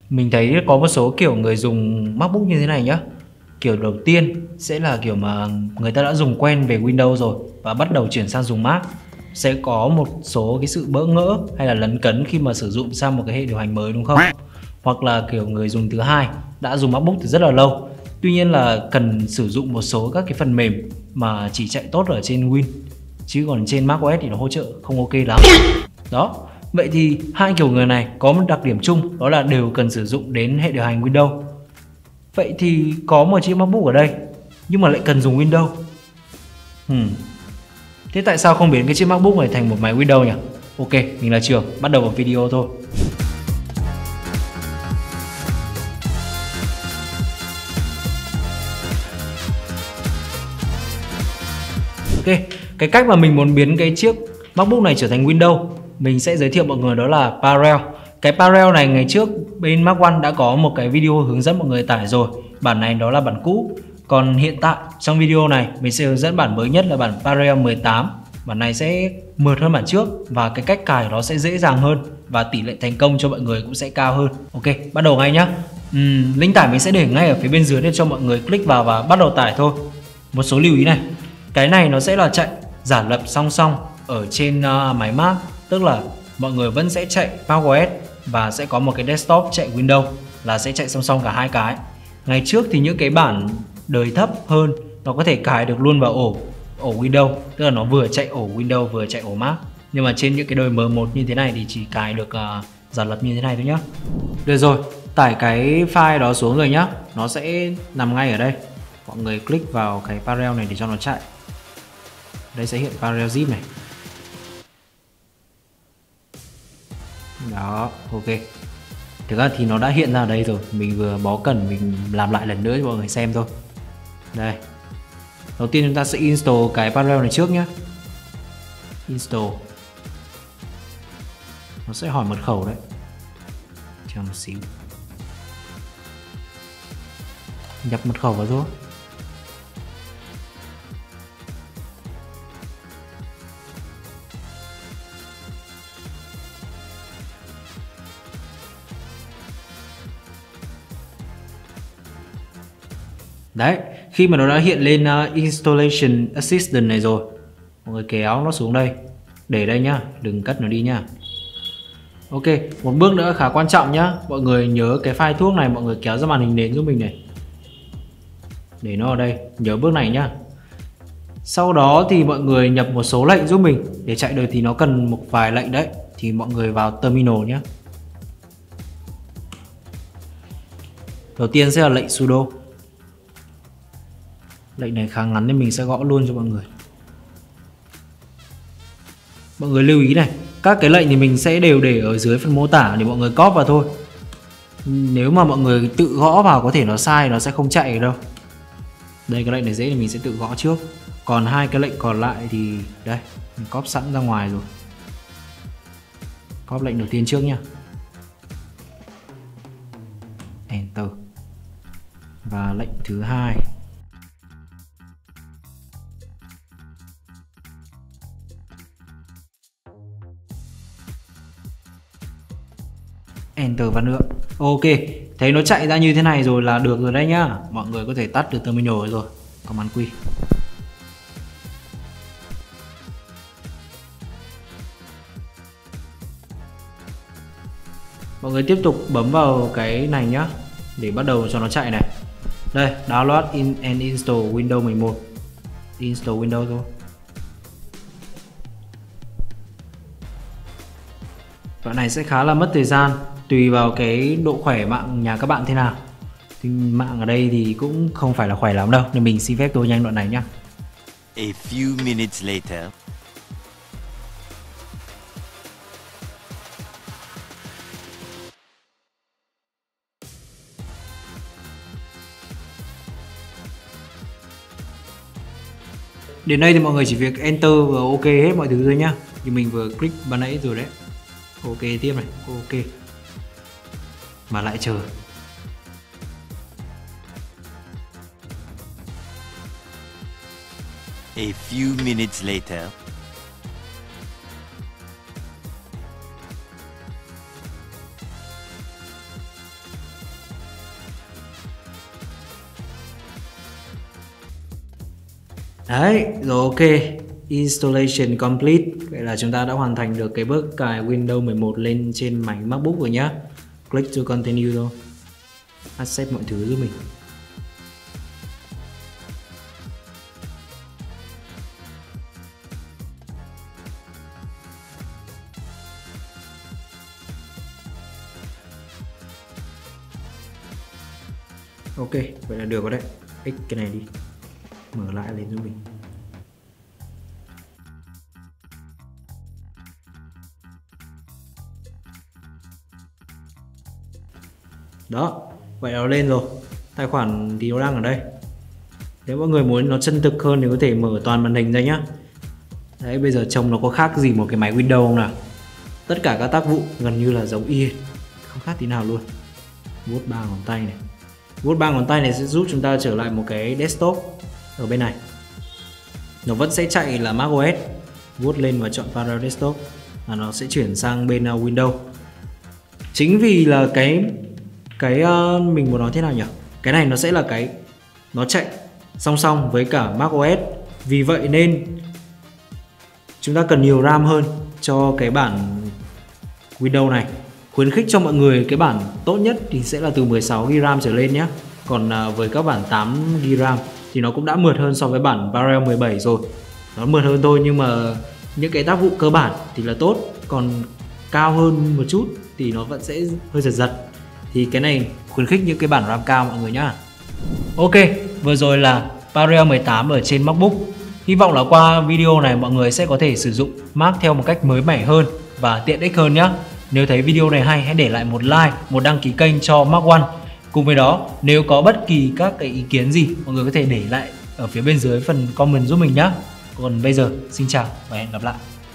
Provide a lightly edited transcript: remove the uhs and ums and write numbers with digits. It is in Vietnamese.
Mình thấy có một số kiểu người dùng MacBook như thế này nhá. Kiểu đầu tiên sẽ là kiểu mà người ta đã dùng quen về Windows rồi và bắt đầu chuyển sang dùng Mac. Sẽ có một số cái sự bỡ ngỡ hay là lấn cấn khi mà sử dụng sang một cái hệ điều hành mới đúng không? Hoặc là kiểu người dùng thứ hai đã dùng MacBook từ rất là lâu. Tuy nhiên là cần sử dụng một số các cái phần mềm mà chỉ chạy tốt ở trên Win, chứ còn trên macOS thì nó hỗ trợ không ok lắm. Đó. Vậy thì hai kiểu người này có một đặc điểm chung, đó là đều cần sử dụng đến hệ điều hành Windows. Vậy thì có một chiếc MacBook ở đây nhưng mà lại cần dùng Windows. Thế tại sao không biến cái chiếc MacBook này thành một máy Windows nhỉ? Ok, mình là Trường, bắt đầu vào video thôi. Ok, cái cách mà mình muốn biến cái chiếc MacBook này trở thành Windows, mình sẽ giới thiệu mọi người đó là Parallel. Cái Parallel này ngày trước bên Mac One đã có một cái video hướng dẫn mọi người tải rồi. Bản này đó là bản cũ. Còn hiện tại trong video này mình sẽ hướng dẫn bản mới nhất là bản Parallel 18. Bản này sẽ mượt hơn bản trước và cái cách cài nó sẽ dễ dàng hơn và tỷ lệ thành công cho mọi người cũng sẽ cao hơn. Ok, bắt đầu ngay nhá. Link tải mình sẽ để ngay ở phía bên dưới để cho mọi người click vào và bắt đầu tải thôi. Một số lưu ý này, cái này nó sẽ là chạy giả lập song song ở trên máy Mac, tức là mọi người vẫn sẽ chạy macOS và sẽ có một cái desktop chạy Windows, là sẽ chạy song song cả hai cái. Ngày trước thì những cái bản đời thấp hơn nó có thể cài được luôn vào ổ Windows, tức là nó vừa chạy ổ Windows vừa chạy ổ Mac. Nhưng mà trên những cái đời M1 như thế này thì chỉ cài được giả lập như thế này thôi nhá. Được rồi, tải cái file đó xuống rồi nhá, nó sẽ nằm ngay ở đây. Mọi người click vào cái Parallel này để cho nó chạy. Đây sẽ hiện Parallel zip này. Đó, ok. Thực ra thì nó đã hiện ra ở đây rồi, mình vừa bó cần mình làm lại lần nữa cho mọi người xem thôi. Đây. Đầu tiên chúng ta sẽ install cái Parallel này trước nhé. Install. Nó sẽ hỏi mật khẩu đấy. Chờ một xíu. Nhập mật khẩu vào thôi. Đấy, khi mà nó đã hiện lên Installation Assistant này rồi, mọi người kéo nó xuống đây, để đây nhá, đừng cất nó đi nhá. Ok, một bước nữa khá quan trọng nhá, mọi người nhớ cái file thuốc này mọi người kéo ra màn hình nền giúp mình này. Để nó ở đây, nhớ bước này nhá. Sau đó thì mọi người nhập một số lệnh giúp mình, để chạy được thì nó cần một vài lệnh đấy, thì mọi người vào terminal nhé. Đầu tiên sẽ là lệnh sudo. Lệnh này khá ngắn nên mình sẽ gõ luôn cho mọi người. Mọi người lưu ý này, các cái lệnh thì mình sẽ đều để ở dưới phần mô tả để mọi người copy vào thôi. Nếu mà mọi người tự gõ vào có thể nó sai, nó sẽ không chạy được đâu. Đây, cái lệnh này dễ thì mình sẽ tự gõ trước. Còn hai cái lệnh còn lại thì đây, mình copy sẵn ra ngoài rồi. Copy lệnh đầu tiên trước nha. Enter. Và lệnh thứ hai. Enter vào nữa. Ok, thấy nó chạy ra như thế này rồi là được rồi đấy nhá. Mọi người có thể tắt được terminal rồi. Command Q. Mọi người tiếp tục bấm vào cái này nhá, để bắt đầu cho nó chạy này. Đây, download and install Windows 11. Install Windows thôi. Đoạn này sẽ khá là mất thời gian, tùy vào cái độ khỏe mạng nhà các bạn thế nào. Thì mạng ở đây thì cũng không phải là khỏe lắm đâu, nên mình xin phép tôi nhanh đoạn này nhá. A few minutes later. Đến đây thì mọi người chỉ việc enter và ok hết mọi thứ thôi nhá. Thì mình vừa click ban nãy rồi đấy. Ok tiếp này, ok. Mà lại chờ. A few minutes later. Đấy, rồi ok. Installation complete. Vậy là chúng ta đã hoàn thành được cái bước cài Windows 11 lên trên máy MacBook rồi nhá. Click to continue thôi. Accept mọi thứ giúp mình. Ok, vậy là được rồi đấy. X cái này đi. Mở lại lên giúp mình. Đó, vậy là nó lên rồi. Tài khoản thì nó đang ở đây. Nếu mọi người muốn nó chân thực hơn thì có thể mở toàn màn hình ra nhá. Đấy, bây giờ trông nó có khác gì một cái máy Windows không nào? Tất cả các tác vụ gần như là giống y, không khác tí nào luôn. Vuốt ba ngón tay này. Vuốt ba ngón tay này sẽ giúp chúng ta trở lại một cái desktop ở bên này. Nó vẫn sẽ chạy là macOS. Vuốt lên và chọn Parallel Desktop là nó sẽ chuyển sang bên Windows. Chính vì là cái mình muốn nói thế nào nhỉ? Cái này nó sẽ là cái nó chạy song song với cả macOS. Vì vậy nên chúng ta cần nhiều RAM hơn cho cái bản Windows này. Khuyến khích cho mọi người cái bản tốt nhất thì sẽ là từ 16GB RAM trở lên nhé. Còn với các bản 8GB RAM thì nó cũng đã mượt hơn so với bản Parallel 17 rồi. Nó mượt hơn thôi nhưng mà những cái tác vụ cơ bản thì là tốt. Còn cao hơn một chút thì nó vẫn sẽ hơi giật giật. Thì cái này khuyến khích những cái bản RAM cao mọi người nhá. Ok, vừa rồi là Parallel 18 ở trên MacBook. Hy vọng là qua video này mọi người sẽ có thể sử dụng Mac theo một cách mới mẻ hơn và tiện ích hơn nhé. Nếu thấy video này hay, hãy để lại một like, một đăng ký kênh cho Mac One. Cùng với đó, nếu có bất kỳ các cái ý kiến gì, mọi người có thể để lại ở phía bên dưới phần comment giúp mình nhé. Còn bây giờ, xin chào và hẹn gặp lại.